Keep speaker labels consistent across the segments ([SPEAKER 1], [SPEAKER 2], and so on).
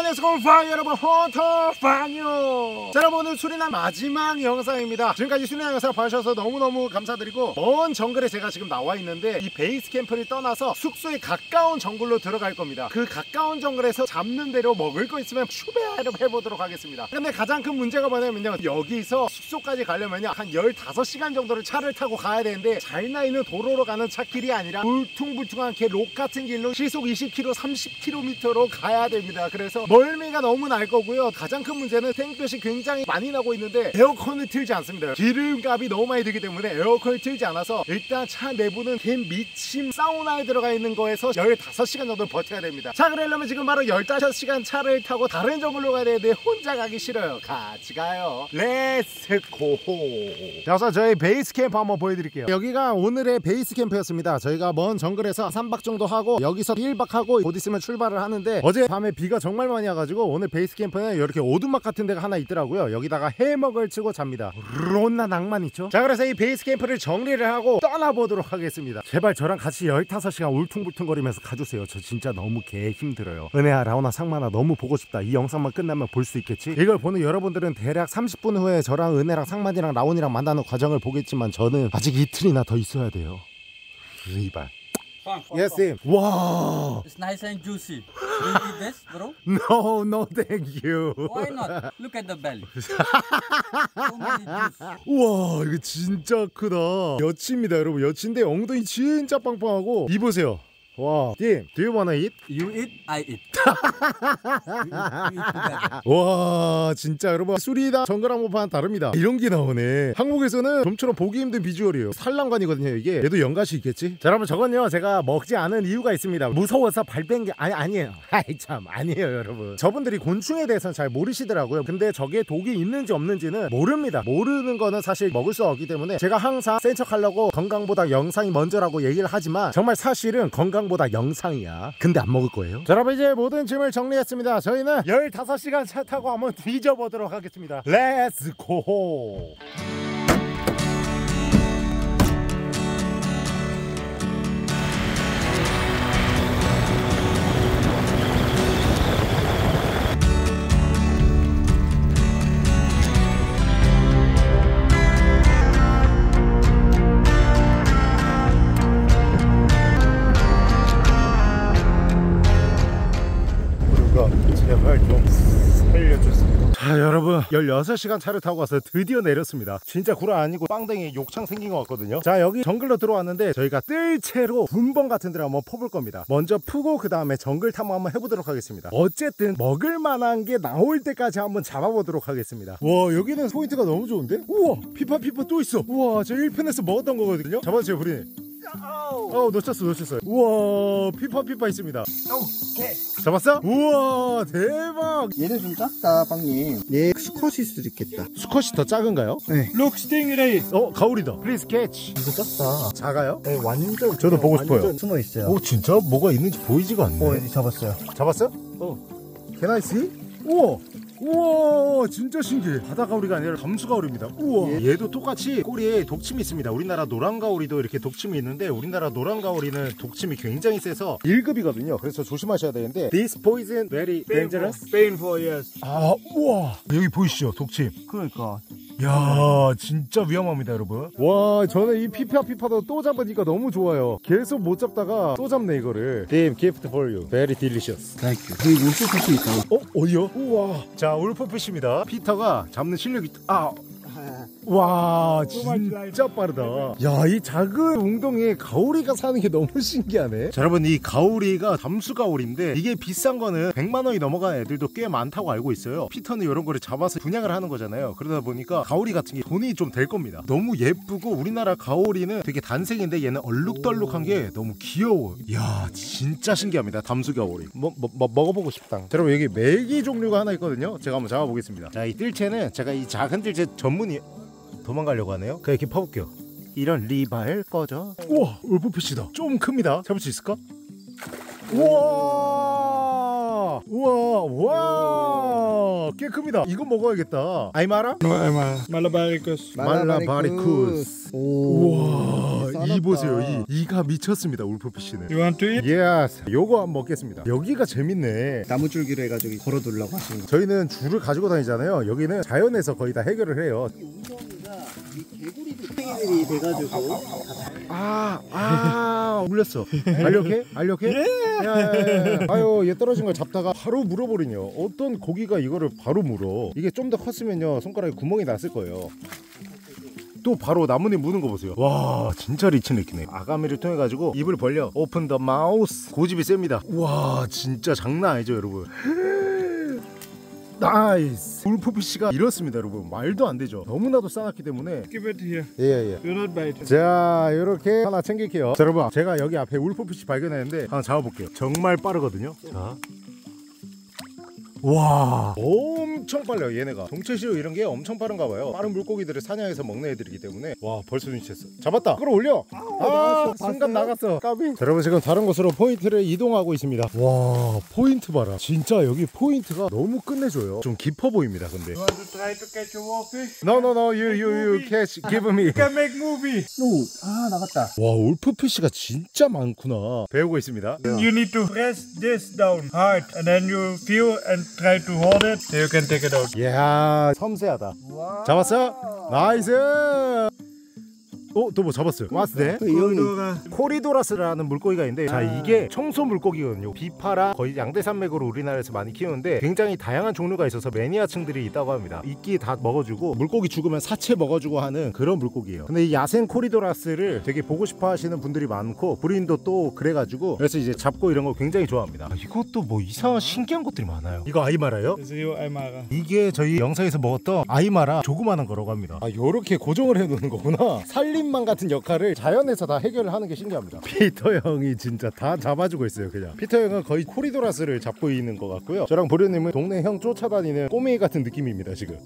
[SPEAKER 1] 안녕하세요 여러분, 헌터 파뇨. 자, 여러분, 오늘 수리남 마지막 영상입니다. 지금까지 수리남 영상 봐주셔서 너무너무 감사드리고, 먼 정글에 제가 지금 나와 있는데 이 베이스 캠프를 떠나서 숙소에 가까운 정글로 들어갈 겁니다. 그 가까운 정글에서 잡는 대로 먹을 거 있으면 슈베아를 해보도록 하겠습니다. 근데 가장 큰 문제가 뭐냐면요, 여기서 숙소까지 가려면요 한 15시간 정도를 차를 타고 가야 되는데, 잘 나있는 도로로 가는 차길이 아니라 울퉁불퉁한 록 같은 길로 시속 20km 30km로 가야 됩니다. 그래서 멀미가 너무 날 거고요. 가장 큰 문제는 땡볕이 굉장히 많이 나고 있는데 에어컨을 틀지 않습니다. 기름값이 너무 많이 들기 때문에 에어컨을 틀지 않아서 일단 차 내부는 개미침 사우나에 들어가 있는 거에서 15시간 정도 버텨야 됩니다. 자, 그러려면 지금 바로 15시간 차를 타고 다른 정글로 가야 되는데 혼자 가기 싫어요. 같이 가요. 렛츠고. 자, 우선 저희 베이스 캠프 한번 보여드릴게요. 여기가 오늘의 베이스 캠프였습니다. 저희가 먼 정글에서 3박 정도 하고 여기서 1박 하고 곧 있으면 출발을 하는데, 어제 밤에 비가 정말 많이 와가지고 오늘 베이스 캠프는 이렇게 오두막 같은 데가 하나 있더라고요. 여기다가 해먹을 치고 잡니다. 론나 낭만 있죠? 자, 그래서 이 베이스 캠프를 정리를 하고 떠나보도록 하겠습니다. 제발 저랑 같이 15시간 울퉁불퉁거리면서 가주세요. 저 진짜 너무 개 힘들어요. 은혜야, 라오나, 상만아, 너무 보고 싶다. 이 영상만 끝나면 볼 수 있겠지? 이걸 보는 여러분들은 대략 30분 후에 저랑 은혜랑 상만이랑 라온이랑 만나는 과정을 보겠지만, 저는 아직 이틀이나 더 있어야 돼요. 리발. Yes, Sim. Wow.
[SPEAKER 2] It's nice and juicy. Will you eat this, bro?
[SPEAKER 1] No, no, thank you.
[SPEAKER 2] Why not? Look at the belly. So many juice.
[SPEAKER 1] 우와, 이거 진짜 크다. 여치입니다, 여러분. 여치인데 엉덩이 진짜 빵빵하고. 이 보세요. 와, Sim, do you wanna eat?
[SPEAKER 2] You eat, I eat. We eat together.
[SPEAKER 1] 와, 진짜 여러분, 수리다 정글 한번판 다릅니다. 이런 게 나오네. 한국에서는 좀처럼 보기 힘든 비주얼이에요. 산란관이거든요 이게. 얘도 연가시 있겠지? 자, 여러분, 저건요 제가 먹지 않은 이유가 있습니다. 무서워서 발뺀 게 아니에요. 아이 참, 아니에요 여러분. 저분들이 곤충에 대해서는 잘 모르시더라고요. 근데 저게 독이 있는지 없는지는 모릅니다. 모르는 거는 사실 먹을 수 없기 때문에 제가 항상 센 척하려고 건강보다 영상이 먼저라고 얘기를 하지만, 정말 사실은 건강보다 영상이야. 근데 안 먹을 거예요. 자, 여러분, 이제 모든 짐을 정리했습니다. 저희는 15시간 차 타고 한번 뒤져보도록 하겠습니다. 렛츠 고. 제발 좀 살려줬습니다. 자, 여러분, 16시간 차를 타고 와서 드디어 내렸습니다. 진짜 구라 아니고 빵댕이 욕창 생긴 것 같거든요. 자, 여기 정글로 들어왔는데 저희가 뜰채로 분번 같은 데를 한번 퍼볼 겁니다. 먼저 푸고 그 다음에 정글 탐험 한번 해보도록 하겠습니다. 어쨌든 먹을 만한 게 나올 때까지 한번 잡아보도록 하겠습니다. 와, 여기는 포인트가 너무 좋은데? 우와, 피파 또 있어. 우와, 저 1편에서 먹었던 거거든요. 잡아주세요, 브린. 놓쳤어. 우와, 피파 있습니다. 잡았어? 우와, 대박.
[SPEAKER 3] 얘는 좀 작다, 빵님. 얘 수컷일 수도 있겠다.
[SPEAKER 1] 수컷이 더 작은가요?
[SPEAKER 3] 네.
[SPEAKER 1] 룩 스팅레이. 가오리다. 플리즈 캐치.
[SPEAKER 3] 이거 작다.
[SPEAKER 1] 작아요?
[SPEAKER 3] 네, 완전.
[SPEAKER 1] 저도 보고 싶어요.
[SPEAKER 3] 숨어 있어요.
[SPEAKER 1] 오, 진짜 뭐가 있는지 보이지가 않네.
[SPEAKER 3] 이제 잡았어요.
[SPEAKER 1] 잡았어? Can I see? 우와, 진짜 신기해. 바다 가오리가 아니라 감수 가오리입니다. 우와, 얘도 똑같이 꼬리에 독침이 있습니다. 우리나라 노란 가오리도 이렇게 독침이 있는데, 우리나라 노란 가오리는 독침이 굉장히 세서 1급이거든요. 그래서 조심하셔야 되는데, This poison very dangerous.
[SPEAKER 3] Painful, yes.
[SPEAKER 1] 우와, 여기 보이시죠? 독침.
[SPEAKER 3] 그러니까.
[SPEAKER 1] 야, 진짜 위험합니다, 여러분. 와, 저는 이 피파도 또 잡으니까 너무 좋아요. 계속 못 잡다가 또 잡네, 이거를. Team gift for you. Very delicious.
[SPEAKER 3] Thank you. 여기 울프피쉬 있다.
[SPEAKER 1] 어디요? 우와. 자, 울프피쉬입니다. 피터가 잡는 실력이 와, 진짜 빠르다. 야, 이 작은 웅덩이에 가오리가 사는 게 너무 신기하네. 자, 여러분, 이 가오리가 잠수 가오리인데, 이게 비싼 거는 100만 원이 넘어가는 애들도 꽤 많다고 알고 있어요. 피터는 이런 거를 잡아서 분양을 하는 거잖아요. 그러다 보니까 가오리 같은 게 돈이 좀 될 겁니다. 너무 예쁘고, 우리나라 가오리는 되게 단색인데 얘는 얼룩덜룩한 게 너무 귀여워. 야, 진짜 신기합니다. 담수 가오리. 먹어보고 싶다. 자, 여러분, 여기 메기 종류가 하나 있거든요. 제가 한번 잡아보겠습니다. 자, 이 뜰채는 제가 이 작은 뜰채 전문이 도망가려고 하네요. 그냥 이렇게 퍼볼게요. 이런 리발 꺼져. 우와, 울프피쉬다. 좀 큽니다. 잡을 수 있을까? 우와, 우와 와 꽤 큽니다. 이거 먹어야겠다. 아이마라?
[SPEAKER 2] Malabaricus.
[SPEAKER 1] 말라바리쿠스. 우와 이 보세요. 이가 미쳤습니다. 울프피쉬는.
[SPEAKER 2] You want to eat?
[SPEAKER 1] 예스. 요거 한번 먹겠습니다. 여기가 재밌네.
[SPEAKER 3] 나무줄기로 해가지고 걸어두려고 하시는 거.
[SPEAKER 1] 저희는 줄을 가지고 다니잖아요. 여기는 자연에서 거의 다 해결을 해요.
[SPEAKER 3] 우성이가 이 개구리들이 돼가지고
[SPEAKER 1] 울렸어. 알려케? 야. 아유 얘 떨어진 걸 잡다가 바로 물어버리네요. 어떤 고기가 이거를 바로 물어. 이게 좀 더 컸으면요 손가락에 구멍이 났을 거예요. 또 바로 나뭇잎 무는 거 보세요. 와 진짜 리치네키네. 아가미를 통해 가지고 입을 벌려 오픈 더 마우스. 고집이 셉니다. 와 진짜 장난 아니죠 여러분. 나이스. 울프피쉬가 이렇습니다 여러분. 말도 안 되죠. 너무나도 싸놨기 때문에.
[SPEAKER 2] Give it here.
[SPEAKER 1] 예.
[SPEAKER 2] Do not bite.
[SPEAKER 1] 자 이렇게 하나 챙길게요. 자, 여러분 제가 여기 앞에 울프피쉬 발견했는데 하나 잡아볼게요. 정말 빠르거든요. 자. 와 엄청 빨라요 얘네가. 동체시로 이런 게 엄청 빠른가 봐요. 빠른 물고기들을 사냥해서 먹는 애들이기 때문에. 와 벌써 눈치챘어. 잡았다. 끌어올려. 순간 나갔어. 까비. 자, 여러분 지금 다른 곳으로 포인트를 이동하고 있습니다. 와 포인트 봐라. 진짜 여기 포인트가 너무 끝내줘요. 좀 깊어 보입니다 근데.
[SPEAKER 2] You want to try to catch a warfish?
[SPEAKER 1] No you catch give me.
[SPEAKER 2] You can make movie.
[SPEAKER 3] 나갔다.
[SPEAKER 1] 와 울프피쉬가 진짜 많구나. 배우고 있습니다.
[SPEAKER 2] You need to press this down hard, and then you feel and try to hold it. Then you can take it out.
[SPEAKER 1] 이야 섬세하다. 잡았어? 나이스. 또 뭐 잡았어요. 왔을 때
[SPEAKER 3] 이 형님
[SPEAKER 1] 코리도라스라는 물고기가 있는데 자 이게 청소 물고기거든요. 비파라 거의 양대산맥으로 우리나라에서 많이 키우는데 굉장히 다양한 종류가 있어서 매니아층들이 있다고 합니다. 이끼 다 먹어주고 물고기 죽으면 사체 먹어주고 하는 그런 물고기예요. 근데 이 야생 코리도라스를 되게 보고 싶어 하시는 분들이 많고 부린도 또 그래가지고 그래서 이제 잡고 이런 거 굉장히 좋아합니다. 이것도 뭐 이상한 신기한 것들이 많아요. 이거 아이마라요?
[SPEAKER 2] This is your Aymara.
[SPEAKER 1] 이게 저희 영상에서 먹었던 아이마라 조그마한 거라고 합니다. 요렇게 고정을 해놓는 거구나. 살림만 같은 역할을 자연에서 다 해결을 하는 게 신기합니다. 피터 형이 진짜 다 잡아주고 있어요. 그냥 피터 형은 거의 코리도라스를 잡고 있는 것 같고요. 저랑 보려님은 동네 형 쫓아다니는 꼬맹이 같은 느낌입니다 지금.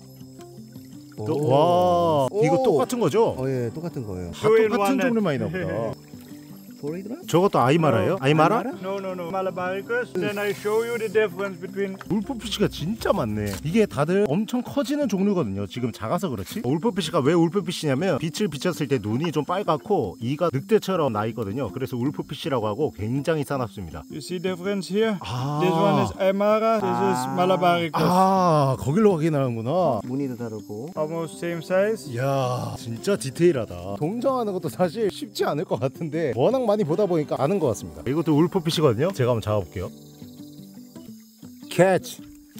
[SPEAKER 1] 와 이거 똑같은 거죠?
[SPEAKER 3] 예 똑같은 거예요.
[SPEAKER 1] 다 똑같은 종류만 있나 보다.
[SPEAKER 3] 포레이드라?
[SPEAKER 1] 저것도 아이마라예요? 아이마라?
[SPEAKER 2] No. Malabaricus. Then I show you the difference between.
[SPEAKER 1] 울프피쉬가 진짜 많네. 이게 다들 엄청 커지는 종류거든요. 지금 작아서 그렇지. 울프피쉬가 왜 울프피쉬냐면 빛을 비쳤을 때 눈이 좀 빨갛고 이가 늑대처럼 나 있거든요. 그래서 울프피쉬라고 하고 굉장히 싸납습니다.
[SPEAKER 2] You see difference here? This one is Aymara. This is Malabaricus.
[SPEAKER 1] 거길로 확인하는구나.
[SPEAKER 3] 무늬도 다르고.
[SPEAKER 2] Almost same size.
[SPEAKER 1] 이야 진짜 디테일하다. 동정하는 것도 사실 쉽지 않을 것 같은데 워낙 많이 보다 보니까 아는 것 같습니다. 이것도 울프피쉬거든요. 제가 한번 잡아볼게요. 캐치.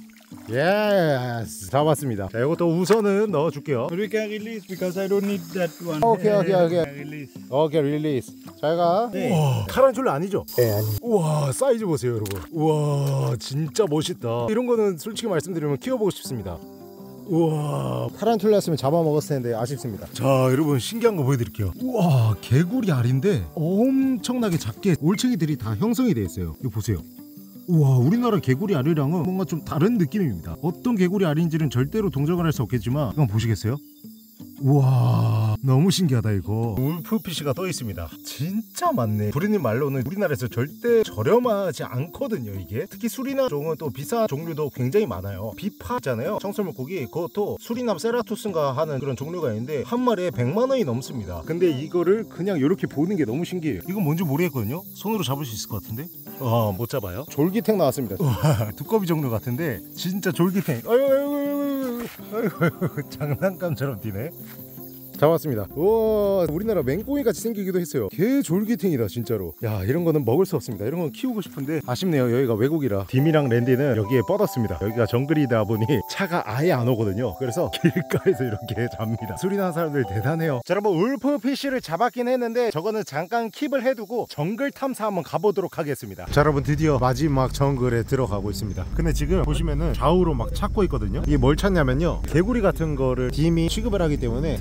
[SPEAKER 1] 예스 잡았습니다. 자 이것도 우선은 넣어줄게요.
[SPEAKER 2] But we can release because I don't need that one.
[SPEAKER 1] 오케이.
[SPEAKER 2] Release.
[SPEAKER 1] 오케이 릴리스. 잘가. 우와 타란툴라 아니죠?
[SPEAKER 3] 네 아니.
[SPEAKER 1] 우와 사이즈 보세요 여러분. 우와 진짜 멋있다. 이런 거는 솔직히 말씀드리면 키워보고 싶습니다. 우와 타란툴라였으면 잡아먹었을 텐데 아쉽습니다. 자 여러분 신기한 거 보여드릴게요. 우와 개구리 알인데 엄청나게 작게 올챙이들이 다 형성이 되어 있어요. 이거 보세요. 우와 우리나라 개구리 알이랑은 뭔가 좀 다른 느낌입니다. 어떤 개구리 알인지는 절대로 동정을 할 수 없겠지만 이건 보시겠어요? 우와 너무 신기하다 이거. 울프피쉬가 떠 있습니다. 진짜 많네. 부리님 말로는 우리나라에서 절대 저렴하지 않거든요. 이게 특히 수리남 종은 또 비싼 종류도 굉장히 많아요. 비파 있잖아요 청설물고기. 그것도 수리남 세라투스인가 하는 그런 종류가 있는데 한 마리에 100만원이 넘습니다. 근데 이거를 그냥 이렇게 보는 게 너무 신기해요. 이건 뭔지 모르겠거든요. 손으로 잡을 수 있을 것 같은데 못 잡아요. 졸기탱 나왔습니다. 우와, 두꺼비 종류 같은데 진짜 졸기탱. 아유 장난감처럼 뛰네. 잡았습니다. 우와 우리나라 맹꽁이 같이 생기기도 했어요. 개 졸기탱이다 진짜로. 야 이런 거는 먹을 수 없습니다. 이런 건 키우고 싶은데 아쉽네요. 여기가 외국이라. 딤이랑 랜디는 여기에 뻗었습니다. 여기가 정글이다 보니 차가 아예 안 오거든요. 그래서 길가에서 이렇게 잡니다. 수리나는 사람들 대단해요. 자 여러분 울프피쉬를 잡았긴 했는데 저거는 잠깐 킵을 해두고 정글 탐사 한번 가보도록 하겠습니다. 자 여러분 드디어 마지막 정글에 들어가고 있습니다. 근데 지금 보시면은 좌우로 막 찾고 있거든요. 이게 뭘 찾냐면요 개구리 같은 거를 딤이 취급을 하기 때문에 특히 이제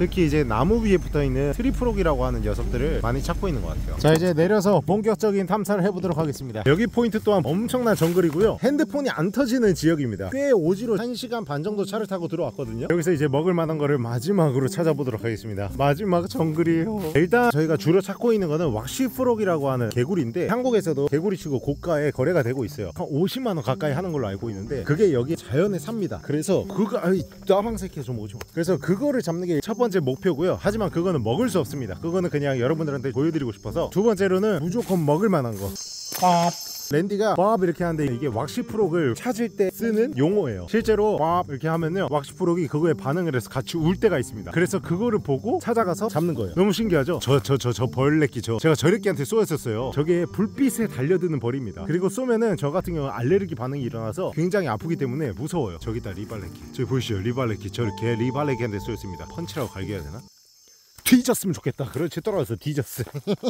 [SPEAKER 1] 이렇게 나무 위에 붙어있는 트리프로기라고 하는 녀석들을 많이 찾고 있는 것 같아요. 자, 이제 내려서 본격적인 탐사를 해보도록 하겠습니다. 여기 포인트 또한 엄청난 정글이고요, 핸드폰이 안 터지는 지역입니다. 꽤 오지로 1시간 반 정도 차를 타고 들어왔거든요. 여기서 이제 먹을 만한 거를 마지막으로 찾아보도록 하겠습니다. 마지막 정글이에요. 일단 저희가 주로 찾고 있는 거는 왁시프록이라고 하는 개구리인데, 한국에서도 개구리치고 고가에 거래가 되고 있어요. 한 50만원 가까이 하는 걸로 알고 있는데, 그게 여기 자연에 삽니다. 그래서 그거 나방 새끼야 좀 오지 마. 그래서 그거를 잡는 게 첫 번째 목표고요. 하지만 그거는 먹을 수 없습니다. 그거는 그냥 여러분들한테 보여드리고 싶어서. 두 번째로는 무조건 먹을 만한 거. 랜디가 밥 이렇게 하는데, 이게 왁시프록을 찾을 때 쓰는 용어예요. 실제로 밥 이렇게 하면요, 왁시프록이 그거에 반응을 해서 같이 울 때가 있습니다. 그래서 그거를 보고 찾아가서 잡는 거예요. 너무 신기하죠? 저 벌레끼 제가 저래끼한테 쏘였었어요. 저게 불빛에 달려드는 벌입니다. 그리고 쏘면은 저 같은 경우는 알레르기 반응이 일어나서 굉장히 아프기 때문에 무서워요. 저기다 리발레끼, 저기 보이시죠? 리발레끼. 저렇게 리발레끼한테 쏘였습니다. 펀치라고 갈겨야 되나? 뒤졌으면 좋겠다. 그렇지, 떨어져서 뒤졌어.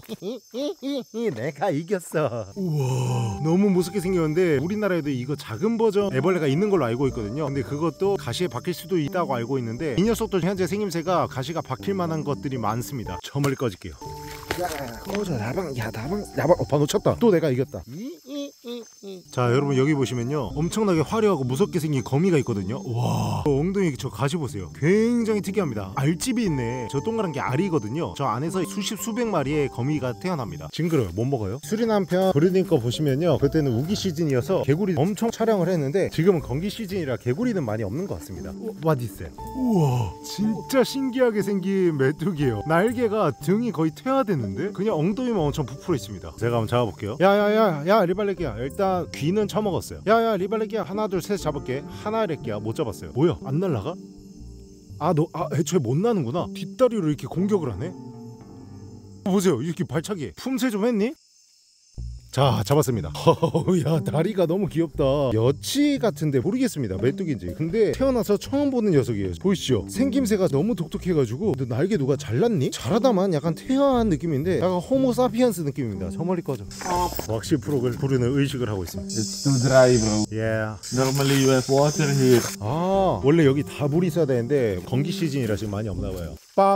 [SPEAKER 1] 내가 이겼어. 우와, 너무 무섭게 생겼는데, 우리나라에도 이거 작은 버전 애벌레가 있는 걸로 알고 있거든요. 근데 그것도 가시에 박힐 수도 있다고 알고 있는데, 이 녀석도 현재 생김새가 가시가 박힐 만한 것들이 많습니다. 저 멀리 꺼질게요. 야, 꺼져. 나방. 오빠 놓쳤다. 또 내가 이겼다. 자, 여러분 여기 보시면요, 엄청나게 화려하고 무섭게 생긴 거미가 있거든요. 와, 엉덩이 저 가시 보세요. 굉장히 특이합니다. 알집이 있네. 저 동그란 게 알이거든요. 저 안에서 수백 마리의 거미가 태어납니다. 징그러요. 못 먹어요. 수리남 편 브리딩 거 보시면요, 그때는 우기 시즌이어서 개구리 엄청 촬영을 했는데, 지금은 건기 시즌이라 개구리는 많이 없는 것 같습니다. What is that? 우와, 진짜 신기하게 생긴 메뚜기예요. 날개가 등이 거의 퇴화됐는데 그냥 엉덩이만 엄청 부풀어 있습니다. 제가 한번 잡아볼게요. 야야야야, 리발레끼야. 일단 귀는 처먹었어요. 야야, 리발레끼야. 하나 둘 셋 잡을게. 하나래끼야. 못 잡았어요. 뭐야, 안 날라가? 애초에 못 나는구나. 뒷다리로 이렇게 공격을 하네. 보세요, 이렇게 발차기. 품새 좀 했니? 자, 잡았습니다. 야, 다리가 너무 귀엽다. 여치 같은데 모르겠습니다, 메뚜기인지. 근데 태어나서 처음 보는 녀석이에요. 보이시죠? 생김새가 너무 독특해가지고, 너 날개 누가 잘랐니? 잘하다만 약간 퇴화한 느낌인데, 약간 호모사피엔스 느낌입니다. 저 멀리 꺼져. 왁시프록을 부르는 의식을 하고 있습니다.
[SPEAKER 2] It's too dry, bro.
[SPEAKER 1] Yeah.
[SPEAKER 2] Normally you have water here.
[SPEAKER 1] 원래 여기 다 물이 있어야 되는데 건기 시즌이라 지금 많이 없나 봐요. 밥.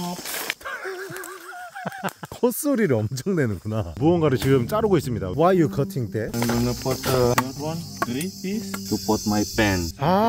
[SPEAKER 1] 콧소리를 엄청 내는구나. 무언가를 지금 자르고 있습니다. Why you cutting that?
[SPEAKER 2] I'm gonna put one, 3 piece to put my pen.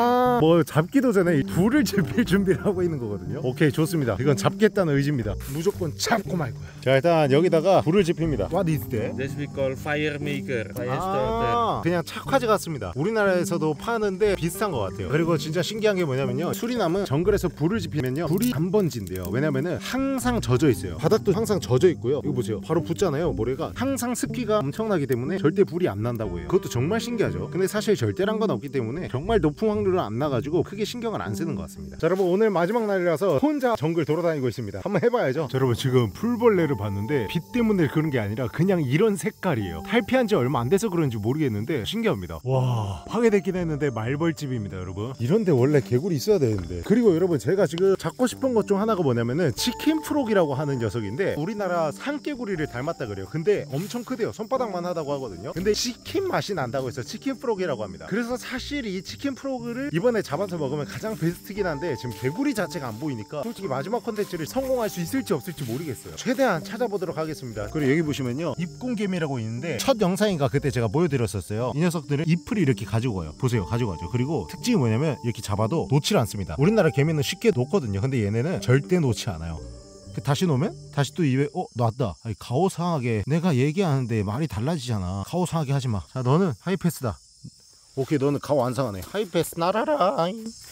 [SPEAKER 1] 뭐 잡기도 전에 불을 지필 준비를 하고 있는 거거든요. 오케이, 좋습니다. 이건 잡겠다는 의지입니다. 무조건 잡고 말고요. 자, 일단 여기다가 불을 지핍니다. What is that?
[SPEAKER 2] This we call fire maker, fire starter.
[SPEAKER 1] 그냥 착화제 같습니다. 우리나라에서도 파는데 비슷한 것 같아요. 그리고 진짜 신기한 게 뭐냐면요, 수리남은 정글에서 불을 지피면요, 불이 안 번진대요. 왜냐면은 항상 젖어 있어요. 바닥도 항상 젖어 있고요. 이거 보세요, 바로 붙잖아요. 모래가 항상 습기가 엄청나기 때문에 절대 불이 안 난다고 해요. 그것도 정말 신기하죠. 근데 사실 절대란 건 없기 때문에 정말 높은 확률은 안 나가지고 크게 신경을 안 쓰는 것 같습니다. 자, 여러분 오늘 마지막 날이라서 혼자 정글 돌아다니고 있습니다. 한번 해봐야죠. 자, 여러분 지금 풀벌레를 봤는데 빛 때문에 그런 게 아니라 그냥 이런 색깔이에요. 탈피한 지 얼마 안 돼서 그런지 모르겠는데 신기합니다. 와, 파괴됐긴 했는데 말벌집입니다. 여러분 이런데 원래 개구리 있어야 되는데. 그리고 여러분 제가 지금 잡고 싶은 것 중 하나가 뭐냐면은 치킨 프록이라고 하는 녀석인데, 우리나라 산개구리를 닮았다 그래요. 근데 엄청 크대요. 손바닥만 하다고 하거든요. 근데 치킨 맛이 난다고 해서 치킨 프록이라고 합니다. 그래서 사실 이 치킨 프록을 이번에 잡아서 먹으면 가장 베스트긴 한데, 지금 개구리 자체가 안 보이니까 솔직히 마지막 컨텐츠를 성공할 수 있을지 없을지 모르겠어요. 최대한 찾아보도록 하겠습니다. 그리고 여기 보시면요, 잎공개미라고 있는데, 첫 영상인가 그때 제가 보여드렸었어요. 이 녀석들은 잎을 이렇게 가지고 가요. 보세요, 가지고 가죠. 그리고 특징이 뭐냐면 이렇게 잡아도 놓질 않습니다. 우리나라 개미는 쉽게 놓거든요. 근데 얘네는 절대 놓지 않아요. 다시 놓으면 다시 또 입에 놨다. 아니, 가오상하게 내가 얘기하는데 말이 달라지잖아. 가오상하게 하지마. 자, 너는 하이패스다. 오케이, 너는 가오 안 상하네. 하이패스 날아라.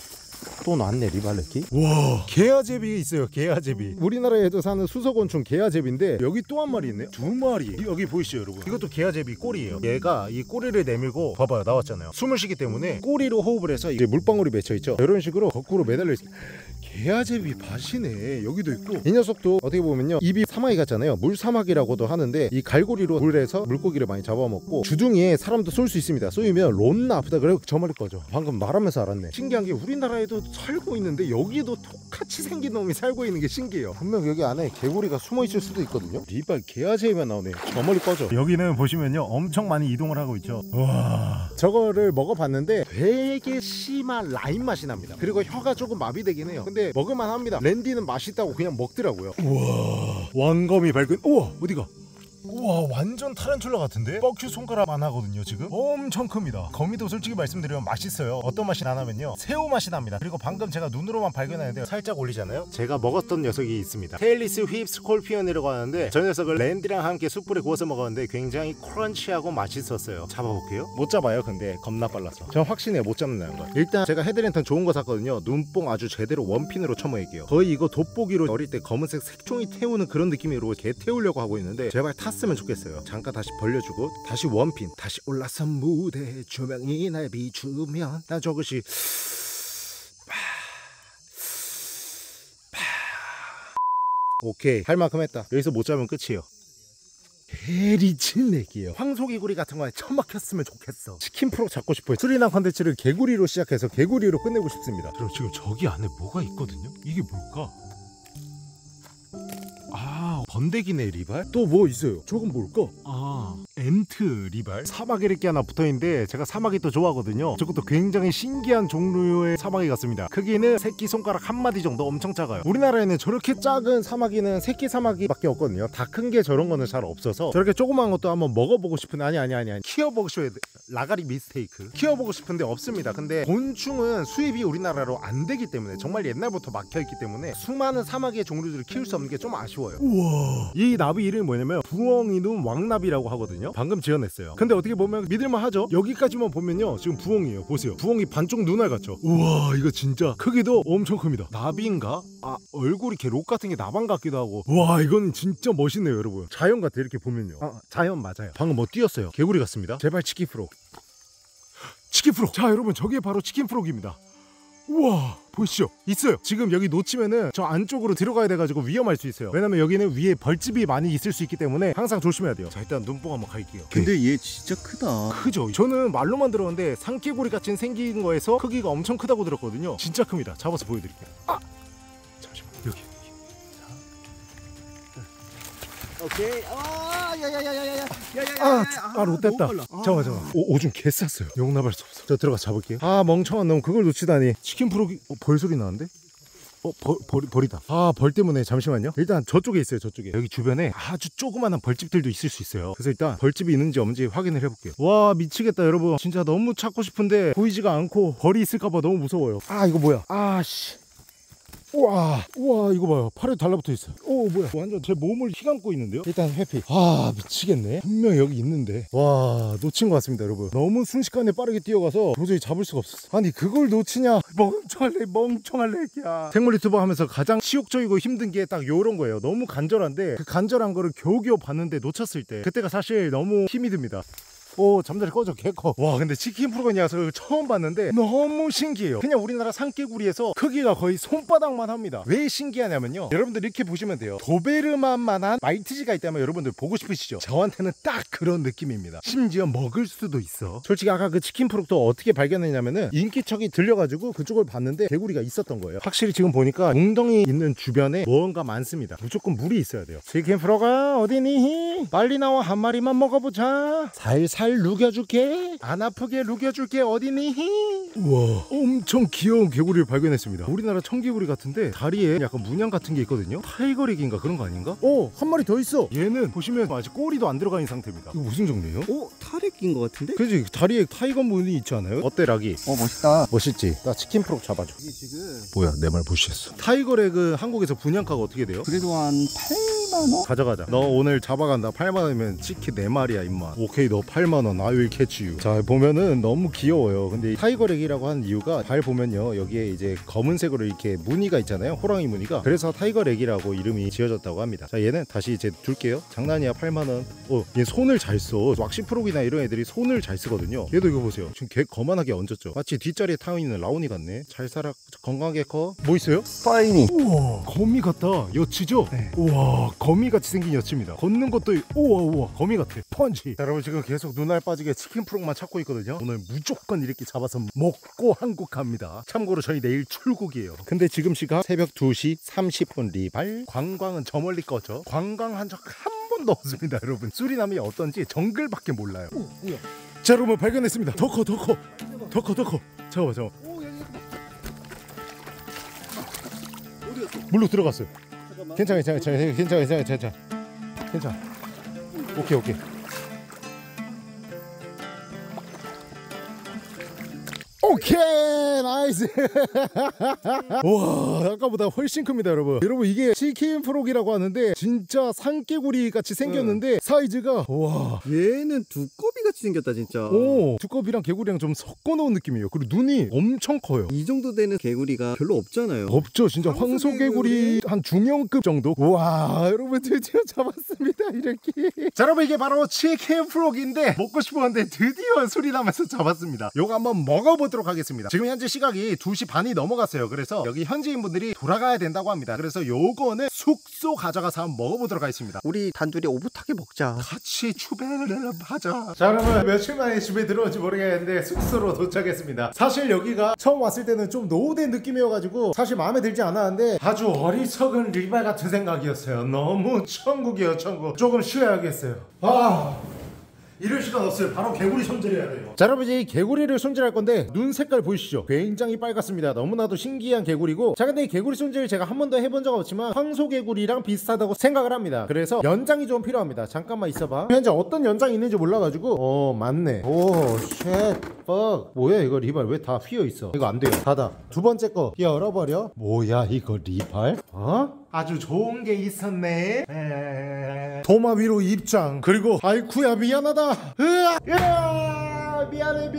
[SPEAKER 1] 또 놨네, 리발레키. 와, 개아제비 있어요. 개아제비. 우리나라에도 사는 수석곤충 개아제비인데, 여기 또 한 마리 있네. 두 마리. 여기 보이시죠 여러분? 이것도 개아제비 꼬리예요. 얘가 이 꼬리를 내밀고, 봐봐요, 나왔잖아요. 숨을 쉬기 때문에 꼬리로 호흡을 해서 이제 물방울이 맺혀있죠. 이런 식으로 거꾸로 매달려 있어요. 개아제비 밭이네. 여기도 있고, 이 녀석도 어떻게 보면요, 입이 사마귀 같잖아요. 물사마귀라고도 하는데, 이 갈고리로 물에서 물고기를 많이 잡아먹고, 주둥이에 사람도 쏠 수 있습니다. 쏘이면 론나 아프다 그래요. 저 말일 거죠. 방금 말하면서 알았네. 신기한 게 우리나라에도 살고 있는데, 여기도 똑같이 생긴 놈이 살고 있는 게 신기해요. 분명 여기 안에 개구리가 숨어 있을 수도 있거든요. 리발 개아제비만 나오네. 저 멀리 꺼져. 여기는 보시면요, 엄청 많이 이동을 하고 있죠. 와, 저거를 먹어봤는데 되게 심한 라임 맛이 납니다. 그리고 혀가 조금 마비되긴 해요. 근데 근데 먹을만 합니다. 랜디는 맛있다고 그냥 먹더라고요. 우와, 왕거미 발견. 우와, 어디가? 우와, 완전 타란툴라 같은데? 뻑큐 손가락만 하거든요. 지금 엄청 큽니다. 거미도 솔직히 말씀드리면 맛있어요. 어떤 맛이 나냐면요, 새우 맛이 납니다. 그리고 방금 제가 눈으로만 발견했는데 살짝 올리잖아요. 제가 먹었던 녀석이 있습니다. 테일리스 휩 스콜피언이라고 하는데, 저 녀석을 랜디랑 함께 숯불에 구워서 먹었는데 굉장히 크런치하고 맛있었어요. 잡아볼게요. 못 잡아요. 근데 겁나 빨라서 전 확신해요, 못 잡는다는 걸. 일단 제가 헤드랜턴 좋은 거 샀거든요. 눈뽕 아주 제대로 원핀으로 쳐먹을게요. 거의 이거 돋보기로 어릴 때 검은색 색종이 태우는 그런 느낌으로 개 태우려고 하고 있는데, 제발 탔으면 좋겠어요. 잠깐 다시 벌려주고 다시 원핀, 다시 올라서 무대 조명이 날 비추면 난 저것이 오케이, 할 만큼 했다. 여기서 못 잡으면 끝이에요. 개리친 내기예요. 황소개구리 같은 거에 처박혔으면 좋겠어. 치킨 프로 잡고 싶어요. 수리남 컨텐츠를 개구리로 시작해서 개구리로 끝내고 싶습니다. 그리고 지금 저기 안에 뭐가 있거든요. 이게 뭘까? 아, 번데기네 리발? 또 뭐 있어요? 저건 뭘까? 아, 엔트 리발? 사마귀 이렇게 하나 붙어있는데, 제가 사마귀 또 좋아하거든요. 저것도 굉장히 신기한 종류의 사마귀 같습니다. 크기는 새끼 손가락 한 마디 정도, 엄청 작아요. 우리나라에는 저렇게 작은 사마귀는 새끼 사마귀밖에 없거든요. 다 큰 게 저런 거는 잘 없어서 저렇게 조그만 것도 한번 먹어보고 싶은데, 아니 키워보고 싶어요. 라가리 미스테이크 키워보고 싶은데 없습니다. 근데 곤충은 수입이 우리나라로 안 되기 때문에, 정말 옛날부터 막혀있기 때문에 수많은 사마귀의 종류들을 키울 수 없는 게 좀 아쉬워요. 우와, 이 나비 이름이 뭐냐면 부엉이눈 왕나비라고 하거든요. 방금 지어냈어요. 근데 어떻게 보면 믿을만 하죠. 여기까지만 보면요, 지금 부엉이에요. 보세요, 부엉이 반쪽 눈알 같죠. 우와, 이거 진짜 크기도 엄청 큽니다. 나비인가? 아, 얼굴이 이렇게 록 같은 게 나방 같기도 하고. 와, 이건 진짜 멋있네요 여러분. 자연 같아 이렇게 보면요. 아, 자연 맞아요. 방금 뭐 뛰었어요. 개구리 같습니다. 제발 치킨 프로. 치킨 프로. 자 여러분, 저게 바로 치킨 프로입니다. 우와, 보이시죠? 있어요. 지금 여기 놓치면은 저 안쪽으로 들어가야 돼가지고 위험할 수 있어요. 왜냐면 여기는 위에 벌집이 많이 있을 수 있기 때문에 항상 조심해야 돼요. 자, 일단 눈뽕 한번 갈게요.
[SPEAKER 3] 근데 얘 진짜 크다.
[SPEAKER 1] 크죠? 저는 말로만 들었는데 산개구리 같이 생긴 거에서 크기가 엄청 크다고 들었거든요. 진짜 큽니다. 잡아서 보여드릴게요. 아! 잠시만, 여기.
[SPEAKER 3] 오케이. 야야야야야야야야야.
[SPEAKER 1] 롯됐다. 잠깐만. 오줌 개 쌌어요. 용납할 수 없어. 저 들어가 잡을게요. 아, 멍청한 놈, 그걸 놓치다니. 치킨 프로기. 벌 소리 나는데? 벌이다. 아, 벌 때문에. 잠시만요. 일단 저쪽에 있어요. 저쪽에. 여기 주변에 아주 조그마한 벌집들도 있을 수 있어요. 그래서 일단 벌집이 있는지 없는지 확인을 해볼게요. 와, 미치겠다 여러분. 진짜 너무 찾고 싶은데 보이지가 않고, 벌이 있을까봐 너무 무서워요. 아, 이거 뭐야? 아씨. 우와, 이거 봐요. 팔에 달라붙어 있어. 오, 뭐야, 완전 제 몸을 휘감고 있는데요. 일단 회피. 아, 미치겠네. 분명 여기 있는데. 와, 놓친 것 같습니다 여러분. 너무 순식간에 빠르게 뛰어가서 도저히 잡을 수가 없었어. 아니, 그걸 놓치냐. 멍청할래 야. 생물 유튜버 하면서 가장 치욕적이고 힘든 게 딱 요런 거예요. 너무 간절한데 그 간절한 거를 겨우겨우 봤는데 놓쳤을 때, 그때가 사실 너무 힘이 듭니다. 오, 잠자리 꺼져. 개커. 와, 근데 치킨 프로가 녀석을 처음 봤는데 너무 신기해요. 그냥 우리나라 산개구리에서 크기가 거의 손바닥만 합니다. 왜 신기하냐면요, 여러분들 이렇게 보시면 돼요. 도베르만만한 마이티지가 있다면 여러분들 보고 싶으시죠? 저한테는 딱 그런 느낌입니다. 심지어 먹을 수도 있어. 솔직히 아까 그 치킨 프로도 어떻게 발견했냐면은 인기척이 들려가지고 그쪽을 봤는데 개구리가 있었던 거예요. 확실히 지금 보니까 웅덩이 있는 주변에 무언가 많습니다. 무조건 물이 있어야 돼요. 치킨 프로가 어디니? 빨리 나와, 한 마리만 먹어보자. 살살 누겨줄게. 안 아프게 누겨줄게. 어디니? 우와, 엄청 귀여운 개구리를 발견했습니다. 우리나라 청개구리 같은데 다리에 약간 문양 같은 게 있거든요. 타이거렉인가 그런 거 아닌가? 오, 한 마리 더 있어. 얘는 보시면 아직 꼬리도 안 들어가 있는 상태입니다. 이거 무슨 종류예요?
[SPEAKER 3] 오, 타렉인 것 같은데?
[SPEAKER 1] 그지? 다리에 타이거 문이 있지 않아요? 어때 락이?
[SPEAKER 3] 멋있다.
[SPEAKER 1] 멋있지? 나 치킨 프로 잡아줘.
[SPEAKER 3] 이게 지금
[SPEAKER 1] 뭐야, 내 말 무시했어. 타이거렉은 한국에서 분양가가 어떻게 돼요?
[SPEAKER 3] 그래도 한 8만원?
[SPEAKER 1] 가져가자. 너 오늘 잡아간다. 8만원이면 치킨 4마리야 임마. 오케이, 너 8만원. I will catch you. 자, 보면은 너무 귀여워요. 근데 타이거렉이라고 하는 이유가, 발 보면요, 여기에 이제 검은색으로 이렇게 무늬가 있잖아요. 호랑이 무늬가. 그래서 타이거렉이라고 이름이 지어졌다고 합니다. 자, 얘는 다시 이제 둘게요. 장난이야. 8만원. 얘 손을 잘 써. 왁시 프로기나 이런 애들이 손을 잘 쓰거든요. 얘도 이거 보세요. 지금 개 거만하게 얹었죠. 마치 뒷자리에 타고 있는 라온이 같네. 잘 살아. 건강하게 커. 뭐 있어요?
[SPEAKER 3] 스파이니.
[SPEAKER 1] 우와, 거미 같다. 여치죠?
[SPEAKER 3] 네.
[SPEAKER 1] 우와, 거미같이 생긴 여치입니다. 걷는 것도 우와, 거미 같아. 펀치. 자, 여러분 지금 계속 눈알 빠지게 치킨 프로만 찾고 있거든요. 오늘 무조건 이렇게 잡아서 먹고 한국합니다. 참고로 저희 내일 출국이에요. 근데 지금 시각 새벽 2시 30분 리발. 관광은 저 멀리 꺼져. 관광한 적 한 번도 없습니다 여러분. 수리남이 어떤지 정글밖에 몰라요. 오, 뭐야. 자, 여러분 발견했습니다. 더 커. 잠깐만. 물로 들어갔어요.
[SPEAKER 3] 잠깐만.
[SPEAKER 1] 괜찮아. 오케이. 오케이, 나이스. 와, 아까보다 훨씬 큽니다, 여러분. 이게 치킨 프로기라고 하는데 진짜 산개구리 같이 생겼는데 사이즈가 와.
[SPEAKER 3] 얘는 두꺼비 같이 생겼다 진짜.
[SPEAKER 1] 오, 두꺼비랑 개구리랑 좀 섞어놓은 느낌이에요. 그리고 눈이 엄청 커요.
[SPEAKER 3] 이 정도 되는 개구리가 별로 없잖아요.
[SPEAKER 1] 없죠, 진짜 황소개구리 한 중형급 정도. 와, 여러분 드디어 잡았습니다, 이렇게. 자, 여러분 이게 바로 치킨 프로기인데 먹고 싶었는데 드디어 수리남에서 잡았습니다. 요거 한번 먹어보도록 하겠습니다. 지금 현재 시각이 2시 반이 넘어갔어요. 그래서 여기 현지인분들이 돌아가야 된다고 합니다. 그래서 요거는 숙소 가져가서 한번 먹어보도록 하겠습니다.
[SPEAKER 3] 우리 단둘이 오붓하게 먹자.
[SPEAKER 1] 같이 추배를 하자. 자, 여러분 며칠 만에 집에 들어올지 모르겠는데 숙소로 도착했습니다. 사실 여기가 처음 왔을 때는 좀 노후된 느낌이어가지고 사실 마음에 들지 않았는데 아주 어리석은 리발 같은 생각이었어요. 너무 천국이에요, 천국. 조금 쉬어야겠어요. 이럴 시간 없어요. 바로 개구리 손질해야 돼요. 자, 여러분 이제 이 개구리를 손질할 건데 눈 색깔 보이시죠? 굉장히 빨갛습니다. 너무나도 신기한 개구리고, 자, 근데 이 개구리 손질 제가 한 번도 해본 적 없지만 황소개구리랑 비슷하다고 생각을 합니다. 그래서 연장이 좀 필요합니다. 잠깐만 있어봐. 현재 어떤 연장이 있는지 몰라가지고 맞네. 쉣 뻑. 뭐야 이거 리발 왜 다 휘어있어? 이거 안 돼요. 닫아. 두 번째 거 열어버려. 뭐야 이거 리발? 아주 좋은 게 있었네. 도마 위로 입장. 그리고 아이쿠야 미안하다. 미안해.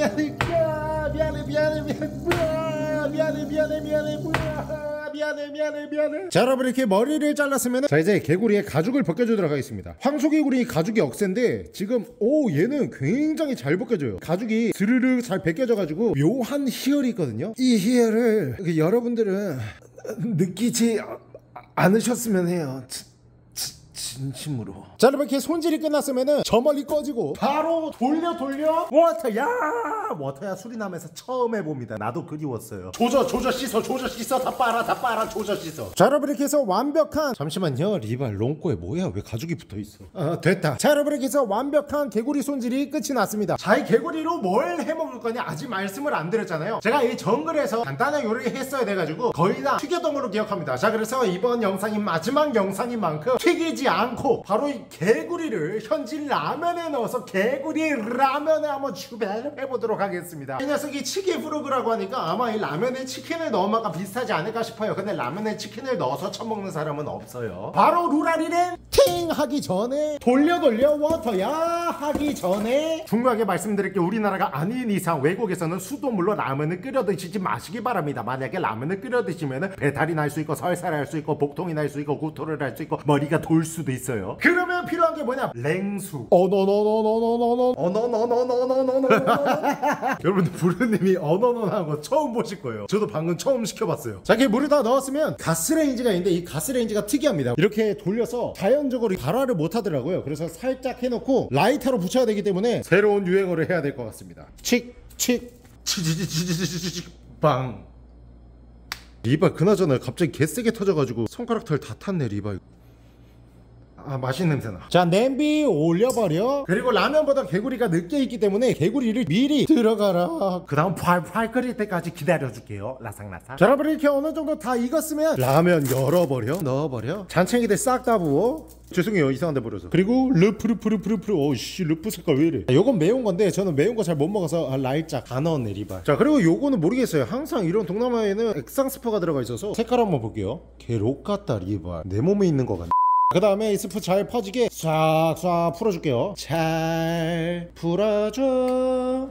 [SPEAKER 1] 자, 여러분 이렇게 머리를 잘랐으면 자, 이제 개구리의 가죽을 벗겨주도록 하겠습니다. 황소개구리 가죽이 억센데 지금 얘는 굉장히 잘 벗겨져요. 가죽이 스르르 잘 벗겨져가지고 묘한 희열이 있거든요. 이 희열을 여러분들은 느끼지 않으셨으면 해요. 진심으로. 자, 여러분 이렇게 손질이 끝났으면은 저 멀리 꺼지고 바로 돌려 워터야 수리남에서 처음 해봅니다. 나도 그리웠어요. 조져 씻어 다 빨아 조져 씻어. 자, 여러분 이렇게 해서 완벽한, 잠시만요 리발 롱코에 뭐야 왜 가죽이 붙어있어. 됐다. 자, 여러분 이렇게 해서 완벽한 개구리 손질이 끝이 났습니다. 자, 이 개구리로 뭘 해먹을 거냐 아직 말씀을 안 드렸잖아요. 제가 이 정글에서 간단한 요리를 했어야 돼가지고 거의 다 튀겼던 걸로 기억합니다. 자, 그래서 이번 영상이 마지막 영상인 만큼 튀기지 않고 바로 이 개구리를 현지 라면에 넣어서 개구리 라면에 한번 추배를 해보도록 하겠습니다. 이 녀석이 치킨 프로그라고 하니까 아마 이 라면에 치킨을 넣으면 비슷하지 않을까 싶어요. 근데 라면에 치킨을 넣어서 처먹는 사람은 없어요. 바로 루라리는 팅 하기 전에 돌려 워터야 하기 전에 중요하게 말씀드릴게, 우리나라가 아닌 이상 외국에서는 수돗물로 라면을 끓여 드시지 마시기 바랍니다. 만약에 라면을 끓여 드시면 배탈이 날 수 있고 설사를 할 수 있고 복통이 날 수 있고 구토를 할 수 있고 머리가 돌 수도 있어요. 그러면 필요한 게 뭐냐? 냉수. 여러분들 부르님이 하는 거 처음 보실 거예요. 저도 방금 처음 시켜봤어요. 자, 이렇게 물을 다 넣었으면 가스레인지가 있는데 이 가스레인지가 특이합니다. 이렇게 돌려서 자연적으로 발화를 못 하더라고요. 그래서 살짝 해놓고 라이터로 붙여야 되기 때문에 새로운 유행어를 해야 될 것 같습니다. 빵. 리발 그나저나 갑자기 개세게 터져가지고 손가락 털 다 탔네 리발. 맛있는 냄새나. 자, 냄비 올려버려. 그리고 라면보다 개구리가 늦게 익기 때문에 개구리를 미리 들어가라. 그 다음 팔팔 끓일 때까지 기다려줄게요. 라상라상. 자, 여러분 이렇게 어느 정도 다 익었으면 라면 열어버려. 넣어버려. 잔챙이들 싹 다 부어. 죄송해요 이상한 데 버려서. 그리고 르프르프르프르. 오씨 르프 색깔 왜 이래. 요건 매운 건데 저는 매운 거 잘 못 먹어서 날짝 다 넣었네 리발. 자, 그리고 요거는 모르겠어요. 항상 이런 동남아에는 액상스퍼가 들어가 있어서 색깔 한번 볼게요. 개록 같다 리발. 내 몸에 있는 거 같네. 그 다음에 이 스프 잘 퍼지게 싹싹 풀어줄게요. 잘 풀어줘.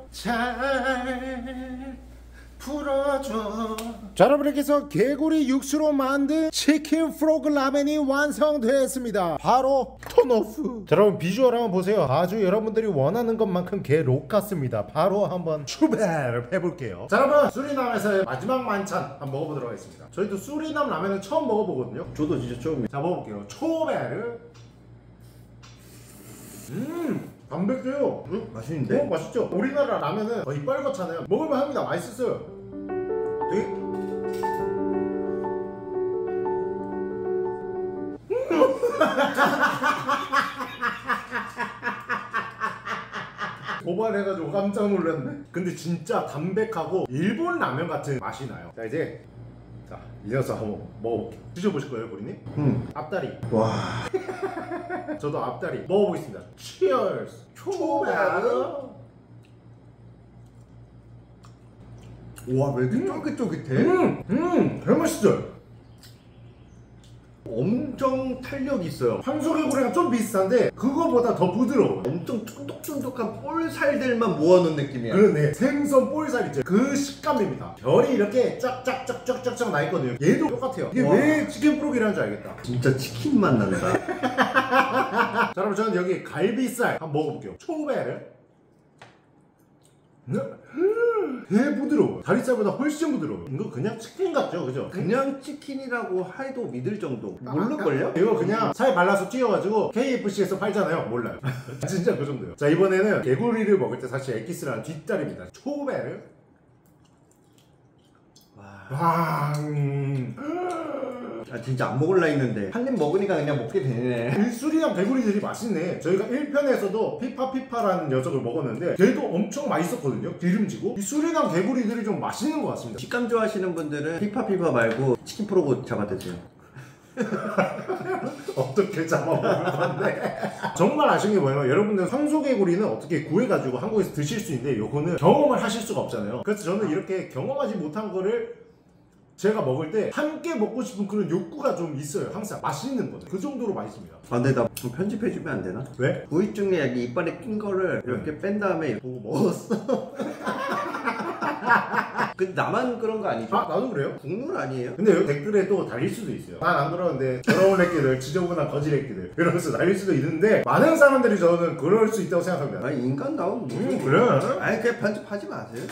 [SPEAKER 1] 자, 여러분 이렇게 해서 개구리 육수로 만든 치킨 프로그 라면이 완성되었습니다. 바로 턴오프. 자, 여러분 비주얼 한번 보세요. 아주 여러분들이 원하는 것만큼 개록 같습니다. 바로 한번 추배를 해볼게요. 자, 여러분 수리남에서의 마지막 만찬 한번 먹어보도록 하겠습니다. 저희도 수리남 라면은 처음 먹어보거든요.
[SPEAKER 3] 저도 진짜 처음이에요.
[SPEAKER 1] 자, 먹어볼게요. 초배를. 담백해요.
[SPEAKER 3] 맛있는데?
[SPEAKER 1] 맛있죠? 우리나라 라면은 거의 빨갛잖아요. 먹을만 합니다. 맛있었어요. 되게 고발해가지고 깜짝 놀랐네. 근데 진짜 담백하고 일본 라면 같은 맛이 나요. 자, 이제 자, 이 녀석 한번 먹어볼게요. 드셔보실 거예요, 고리님? 앞다리.
[SPEAKER 3] 와.
[SPEAKER 1] 저도 앞다리 먹어보겠습니다. Cheers. 초베르.
[SPEAKER 3] 와, 왜 이렇게 쫄깃쫄깃해?
[SPEAKER 1] 별 맛있어요.
[SPEAKER 3] 엄청 탄력 있어요.
[SPEAKER 1] 황소개구리랑 좀 비슷한데 그거보다 더 부드러워.
[SPEAKER 3] 엄청 쫀득쫀득한 볼살들만 모아놓은 느낌이야.
[SPEAKER 1] 그러네. 생선 볼살 있죠. 그 식감입니다. 별이 이렇게 쫙쫙쫙쫙쫙쫙 나 있거든요. 얘도 똑같아요. 이게
[SPEAKER 3] 와.
[SPEAKER 1] 왜 치킨 프로기라는 줄 알겠다.
[SPEAKER 3] 진짜 치킨 맛 난다.
[SPEAKER 1] 자, 그럼 저는 여기 갈비살 한번 먹어볼게요. 초베르. 되게 부드러워. 다리살보다 훨씬 부드러워. 이거 그냥 치킨 같죠, 그죠?
[SPEAKER 3] 그냥 치킨이라고 해도 믿을 정도. 모를걸요?
[SPEAKER 1] 이거 그냥 살 발라서 튀겨가지고 KFC에서 팔잖아요. 몰라요. 진짜 그 정도예요. 자, 이번에는 개구리를 먹을 때 사실 엑기스라는 뒷다리입니다. 초베르. 와.
[SPEAKER 3] 아, 진짜 안 먹을라 했는데 한 입 먹으니까 그냥 먹게 되네.
[SPEAKER 1] 일술이랑 개구리들이 맛있네. 저희가 1편에서도 피파피파라는 녀석을 먹었는데 걔도 엄청 맛있었거든요. 기름지고. 이 수리남 개구리들이 좀 맛있는 것 같습니다.
[SPEAKER 3] 식감 좋아하시는 분들은 피파피파 말고 치킨 프로고 잡아 드세요.
[SPEAKER 1] 어떻게 잡아먹을 건데. 정말 아쉬운 게 뭐냐면 여러분들 황소개구리는 어떻게 구해가지고 한국에서 드실 수 있는데 요거는 경험을 하실 수가 없잖아요. 그래서 저는 이렇게 경험하지 못한 거를 제가 먹을 때 함께 먹고 싶은 그런 욕구가 좀 있어요. 항상 맛있는 거죠. 그 정도로 맛있습니다.
[SPEAKER 3] 아, 근데 나 좀 편집해주면 안 되나?
[SPEAKER 1] 왜?
[SPEAKER 3] 부위중에 여기 이빨에 낀 거를 이렇게 뺀 다음에 보고 먹었어. 근데 나만 그런 거 아니죠?
[SPEAKER 1] 아, 나도 그래요.
[SPEAKER 3] 국물 아니에요?
[SPEAKER 1] 근데 여기 댓글에 또 달릴 수도 있어요. 난 안 그러는데 더러운 애끼들, 지저분한 거지 애끼들 이러면서 달릴 수도 있는데 많은 사람들이 저는 그럴 수 있다고 생각합니다.
[SPEAKER 3] 아니 인간 나오면 무슨
[SPEAKER 1] 그래.
[SPEAKER 3] 아니 그냥 편집하지 마세요.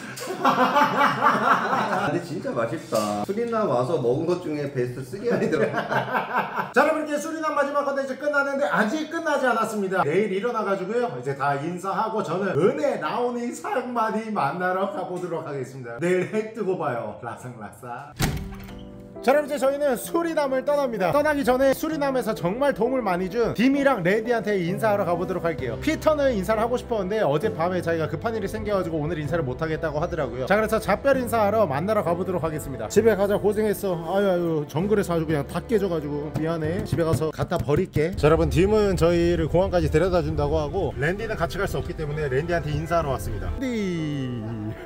[SPEAKER 3] 근데 진짜 맛있다. 수리남 와서 먹은 것 중에 베스트 3 안에 들어.
[SPEAKER 1] 자, 여러분 이렇게 수리남 마지막 컨텐츠 끝났는데 아직 끝나지 않았습니다. 내일 일어나가지고요 이제 다 인사하고 저는 은혜 나오니 상만이 만나러 가보도록 하겠습니다. 내일 해 뜨고 봐요. 라상라상. 자, 여러분 이제 저희는 수리남을 떠납니다. 떠나기 전에 수리남에서 정말 도움을 많이 준 딤이랑 레디한테 인사하러 가보도록 할게요. 피터는 인사를 하고 싶었는데 어젯밤에 자기가 급한 일이 생겨가지고 오늘 인사를 못하겠다고 하더라고요. 자, 그래서 작별 인사하러 만나러 가보도록 하겠습니다. 집에 가자. 고생했어. 아유 정글에서 아주 그냥 다 깨져가지고 미안해. 집에 가서 갖다 버릴게. 자, 여러분 딤은 저희를 공항까지 데려다 준다고 하고 랜디는 같이 갈 수 없기 때문에 랜디한테 인사하러 왔습니다. 랜디.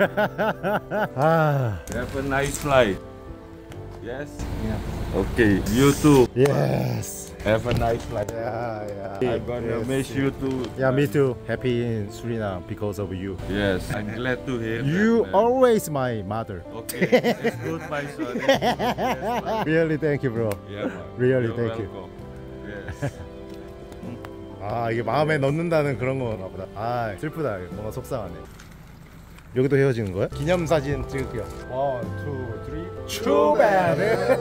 [SPEAKER 1] 아.
[SPEAKER 4] Have a nice flight. Yes. Yeah. Okay. You too.
[SPEAKER 1] Yes.
[SPEAKER 4] Have a nice flight.
[SPEAKER 1] Yeah.
[SPEAKER 4] I'm gonna miss you too.
[SPEAKER 1] Yeah, me too. Happy in Suriname because of you.
[SPEAKER 4] Yes. I'm glad to hear.
[SPEAKER 1] You
[SPEAKER 4] that,
[SPEAKER 1] always my mother.
[SPEAKER 4] Okay. That's good, my son. Yes,
[SPEAKER 1] Really thank you, bro.
[SPEAKER 4] yeah, man.
[SPEAKER 1] Really,
[SPEAKER 4] You're
[SPEAKER 1] thank you.
[SPEAKER 4] welcome. Yes.
[SPEAKER 1] 아, 이게 마음에 넣는다는 그런 거나 보다. 아, 슬프다. 뭔가 속상하네. 여기도 헤어지는 거야? 기념사진 찍을게요. 1, 2, 3. 추베르.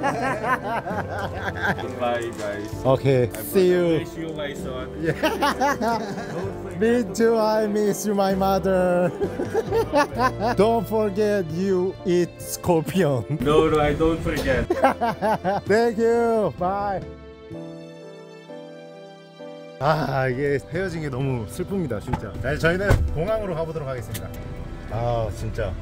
[SPEAKER 4] Goodbye, guys.
[SPEAKER 1] Okay,
[SPEAKER 4] I'm
[SPEAKER 1] see
[SPEAKER 4] gonna
[SPEAKER 1] you.
[SPEAKER 4] miss you, my son.
[SPEAKER 1] Me too, I miss you, my mother. Don't forget you eat scorpion.
[SPEAKER 4] No, I don't forget.
[SPEAKER 1] Thank you. Bye. 아, 이게 헤어진 게 너무 슬픕니다, 진짜. 자, 저희는 공항으로 가보도록 하겠습니다. 아, 진짜.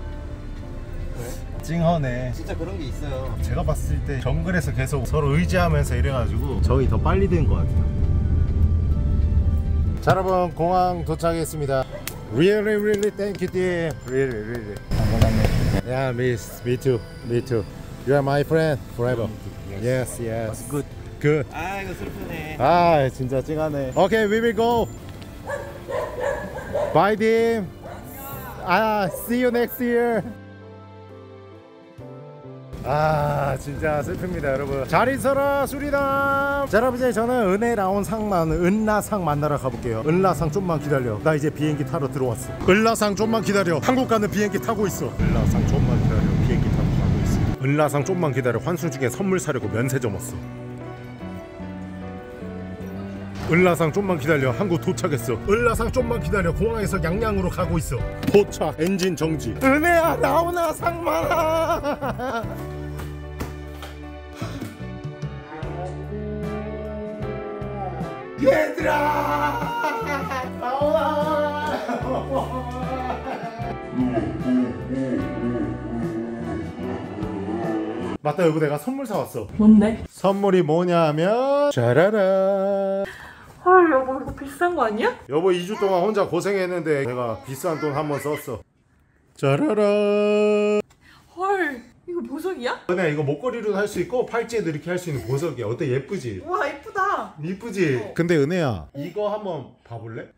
[SPEAKER 1] 찡하네.
[SPEAKER 3] 진짜 그런 게 있어요.
[SPEAKER 1] 제가 봤을 때 정글에서 계속 서로 의지하면서 이래가지고 저희 더 빨리 된 것 같아요. 자, 여러분 공항 도착했습니다. Really thank you, dear. Really. Yeah, me too. You are my friend forever. Yes.
[SPEAKER 3] Good.
[SPEAKER 1] Good.
[SPEAKER 3] 아 이거 슬프네.
[SPEAKER 1] 아, 진짜 찡하네. Okay, we will go. Bye, Dim. 아, see you next year. 아, 진짜 슬픕니다, 여러분. 잘 있어라, 수리남. 자, 여러분 이제 저는 은혜 나온 상만 은라상 만나러 가볼게요. 은라상 좀만 기다려. 나 이제 비행기 타러 들어왔어. 은라상 좀만 기다려. 한국 가는 비행기 타고 있어. 은라상 좀만 기다려. 비행기 타고 가고 있어. 은라상 좀만 기다려. 환승 중에 선물 사려고 면세점 왔어. 을라상 좀만 기다려. 한국 도착했어. 을라상 좀만 기다려. 공항에서 양양으로 가고 있어. 도착. 엔진 정지. 은혜야 나오나 상만아. 얘들아 나오나. 맞다, 여보 내가 선물 사왔어.
[SPEAKER 5] 뭔데?
[SPEAKER 1] 선물이 뭐냐면 짜라라.
[SPEAKER 5] 헐 여보 이거 비싼 거 아니야?
[SPEAKER 1] 여보 2주 동안 혼자 고생했는데 내가 비싼 돈 한번 썼어. 짜라라.
[SPEAKER 5] 헐 이거 보석이야?
[SPEAKER 1] 은혜야, 이거 목걸이로도 할 수 있고 팔찌에도 이렇게 할 수 있는 보석이야. 어때? 예쁘지?
[SPEAKER 5] 와 예쁘다.
[SPEAKER 1] 이쁘지? 근데 은혜야, 이거 한번 봐볼래?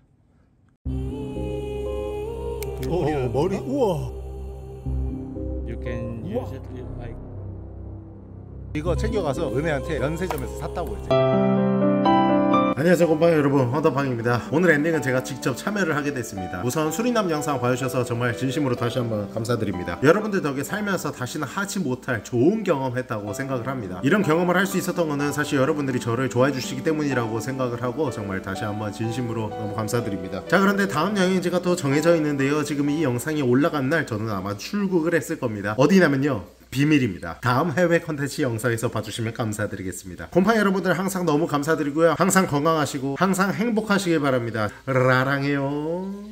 [SPEAKER 1] 머리 우와.
[SPEAKER 4] You can use it like.
[SPEAKER 1] 이거 챙겨가서 은혜한테 면세점에서 샀다고 했지. 안녕하세요 곰팡이 여러분, 헌터팡입니다. 오늘 엔딩은 제가 직접 참여를 하게 됐습니다. 우선 수리남 영상 봐주셔서 정말 진심으로 다시 한번 감사드립니다. 여러분들 덕에 살면서 다시는 하지 못할 좋은 경험했다고 생각을 합니다. 이런 경험을 할 수 있었던 거는 사실 여러분들이 저를 좋아해 주시기 때문이라고 생각을 하고 정말 다시 한번 진심으로 너무 감사드립니다. 자, 그런데 다음 여행지가 또 정해져 있는데요. 지금 이 영상이 올라간 날 저는 아마 출국을 했을 겁니다. 어디냐면요, 비밀입니다. 다음 해외 컨텐츠 영상에서 봐주시면 감사드리겠습니다. 곰팡이 여러분들 항상 너무 감사드리고요. 항상 건강하시고 항상 행복하시길 바랍니다. 라랑해요.